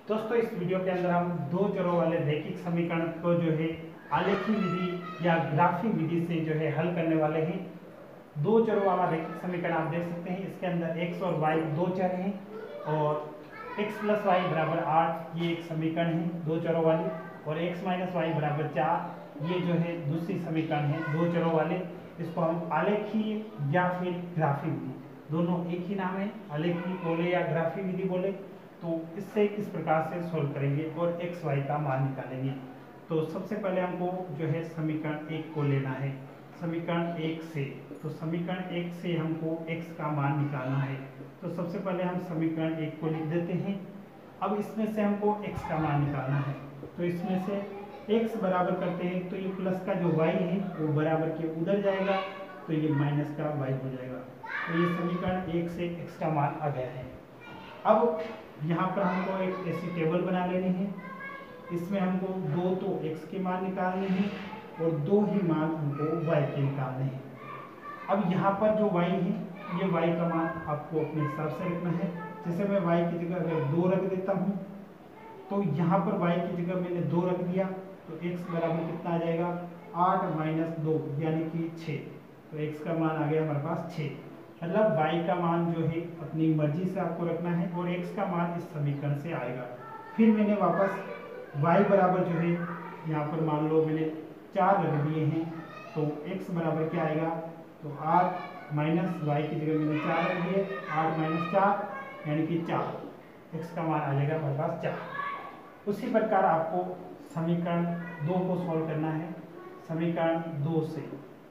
दोस्तों इस वीडियो के अंदर हम दो चरों वाले रैखिक समीकरण को जो है आलेखी विधि या ग्राफी विधि से जो है हल करने वाले हैं। दो चरों वाला रैखिक समीकरण आप देख सकते हैं। इसके अंदर x और y दो चर हैं और x प्लस वाई बराबर 8 ये एक समीकरण है दो चरों वाली, और x माइनस वाई बराबर 4 ये जो है दूसरी समीकरण है दो चरों वाले। इसको हम आलेखी या फिर ग्राफी विधि, दोनों एक ही नाम है, आलेखी बोले या ग्राफी विधि बोले। तो इससे किस प्रकार से सोल्व करेंगे और x y का मान निकालेंगे। तो सबसे पहले हमको जो है समीकरण 1 को लेना है, समीकरण 1 से। तो समीकरण 1 से हमको x का मान निकालना है। तो सबसे पहले हम समीकरण 1 को लिख देते हैं। अब इसमें से हमको x का मान निकालना है। तो इसमें से x बराबर करते हैं तो ये प्लस का जो y है वो बराबर के उधर जाएगा, तो ये माइनस का y हो जाएगा। तो ये समीकरण 1 से x का मान आ गया है। अब यहाँ पर हमको एक ऐसी टेबल बना लेनी है। इसमें हमको दो तो x के मान निकालने हैं और दो ही मान हमको y के निकालने हैं। अब यहाँ पर जो y है ये y का मान आपको अपने हिसाब से रखना है। जैसे मैं y की जगह अगर 2 रख देता हूँ तो यहाँ पर y की जगह मैंने 2 रख दिया तो x बराबर कितना आ जाएगा 8 माइनस 2 यानी कि 6। तो x का मान आ गया हमारे पास 6। मतलब y का मान जो है अपनी मर्जी से आपको रखना है और x का मान इस समीकरण से आएगा। फिर मैंने वापस y बराबर जो है यहाँ पर मान लो मैंने 4 रख दिए हैं तो x बराबर क्या आएगा, तो 8 माइनस y की जगह मैंने 4 रख दिए, 8 माइनस 4 यानी कि 4, x का मान आ जाएगा हमारे पास 4। उसी प्रकार आपको समीकरण 2 को सॉल्व करना है। समीकरण 2 से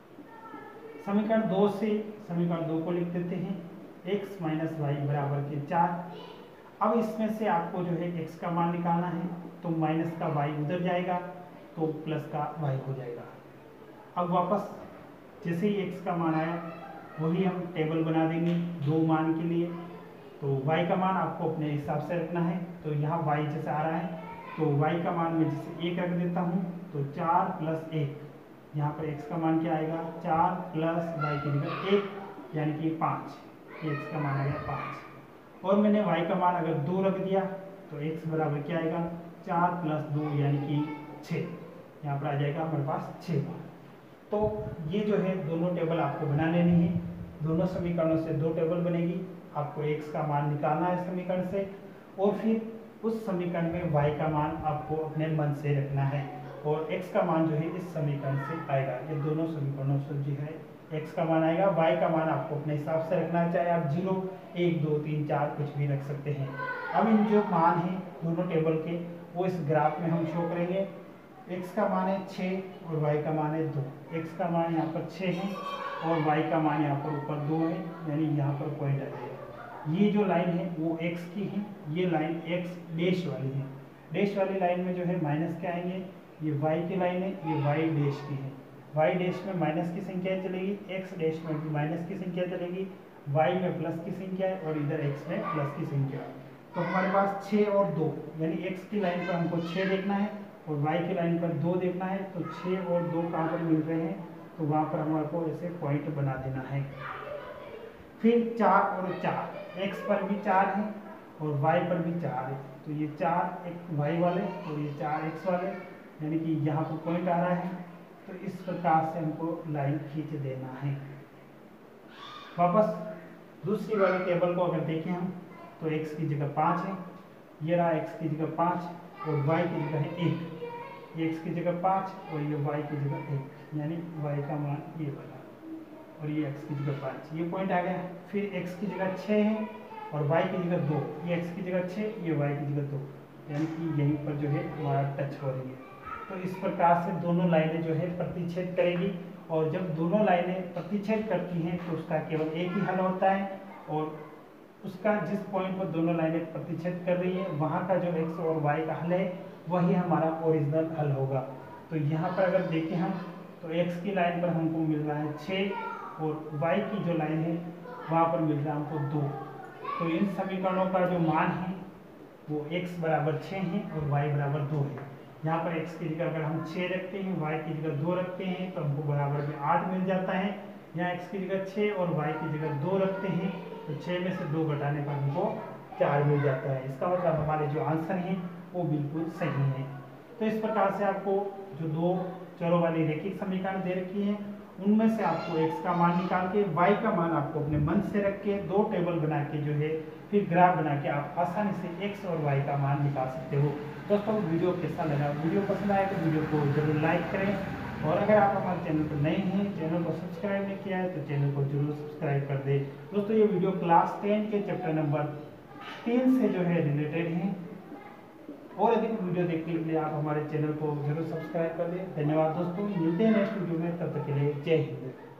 समीकरण 2 को लिख देते हैं, x माइनस वाई बराबर के 4। अब इसमें से आपको जो है x का मान निकालना है, तो माइनस का y उधर जाएगा तो प्लस का y हो जाएगा। अब वापस जैसे ही x का मान आया वही हम टेबल बना देंगे दो मान के लिए। तो y का मान आपको अपने हिसाब से रखना है। तो यहाँ y जैसे आ रहा है तो y का मान मैं जैसे 1 रख देता हूँ तो 4 प्लस 1, यहाँ पर x का मान क्या आएगा 4 प्लस y की जगह 1 यानी कि 5, x का मान आ गया 5। और मैंने y का मान अगर 2 रख दिया तो x बराबर क्या आएगा 4 प्लस 2 यानी कि 6, यहाँ पर आ जाएगा हमारे पास 6 मान। तो ये जो है दोनों टेबल आपको बना लेनी है। दोनों समीकरणों से दो टेबल बनेगी, आपको x का मान निकालना है समीकरण से और फिर उस समीकरण में y का मान आपको अपने मन से रखना है और x का मान जो है इस समीकरण से आएगा। ये दोनों समीकरणों से जो है x का मान आएगा, y का मान आपको अपने हिसाब से रखना है, चाहे आप 0 1 2 3 4 कुछ भी रख सकते हैं। अब इन जो मान हैं दोनों टेबल के वो इस ग्राफ में हम शो करेंगे। x का मान है 6 और y का मान है 2। x का मान यहाँ पर 6 है और y का मान यहाँ पर ऊपर 2 है, यानी यहाँ पर पॉइंट आ जाएगा। ये जो लाइन है वो x की है, ये लाइन x डैश वाली है। डैश वाली लाइन में जो है माइनस के आएंगे, ये y की लाइन है, ये y डैश की है। y डैश में माइनस की संख्या चलेगी, x डैश में भी माइनस की संख्या चलेगी, y में प्लस की संख्या है और इधर x में प्लस की संख्या है। तो हमारे पास 6 और 2 यानी x की लाइन पर हमको 6 देखना है और y की लाइन पर 2 देखना है। तो 6 और 2 कहाँ पर मिल रहे हैं, तो वहाँ पर हमारे को ऐसे पॉइंट बना देना है। फिर 4 और 4, x पर भी 4 है और y पर भी 4 है, तो ये 4 एक y वाले और ये 4 x वाले, यानी कि यहाँ पर पॉइंट आ रहा है। तो इस प्रकार से हमको लाइन खींच देना है। वापस दूसरी वाली टेबल को अगर देखें हम तो x की जगह 5 है, ये रहा x की जगह 5 और y की जगह है 1। ये x की जगह 5 और ये y की जगह 1, यानी y का मान ये बना और ये x की जगह 5, ये पॉइंट आ गया। फिर x की जगह 6 है और y की जगह 2, ये x की जगह 6, ये y की जगह 2, यानी कि यहीं पर जो है हमारा टच हो रही है। तो इस प्रकार से दोनों लाइनें जो है प्रतिच्छेद करेगी और जब दोनों लाइनें प्रतिच्छेद करती हैं तो उसका केवल एक ही हल होता है और उसका जिस पॉइंट पर दोनों लाइनें प्रतिच्छेद कर रही है वहाँ का जो x और y का हल है वही हमारा ओरिजिनल हल होगा। तो यहाँ पर अगर देखें हम तो x की लाइन पर हमको मिल रहा है 6 और y की जो लाइन है वहाँ पर मिल रहा है हमको 2। तो इन समीकरणों का जो मान है वो x बराबर 6 है और y बराबर 2 है। यहाँ पर x की जगह अगर हम 6 रखते हैं, y की जगह 2 रखते हैं तो हमको बराबर में 8 मिल जाता है। यहाँ x की जगह 6 और y की जगह 2 रखते हैं तो 6 में से 2 घटाने पर हमको 4 मिल जाता है। इसका मतलब हमारे जो आंसर हैं वो बिल्कुल सही है। तो इस प्रकार से आपको जो दो चरों वाली रैखिक समीकरण दे रखी है उनमें से आपको x का मान निकाल के y का मान आपको अपने मन से रख के दो टेबल बना के जो है फिर ग्राफ बना के आप आसानी से x और y का मान निकाल सकते हो। दोस्तों वीडियो कैसा लगा? वीडियो पसंद आए तो वीडियो को जरूर लाइक करें, और अगर आप हमारे चैनल पर नए हैं, चैनल को सब्सक्राइब नहीं किया है तो चैनल को जरूर सब्सक्राइब कर दें। दोस्तों ये वीडियो क्लास 10 के चैप्टर नंबर 3 से जो है रिलेटेड है, और अधिक वीडियो देखने के लिए आप हमारे चैनल को जरूर सब्सक्राइब कर दें। धन्यवाद दोस्तों, मिलते हैं नेक्स्ट वीडियो में, तब तक के लिए जय हिंद।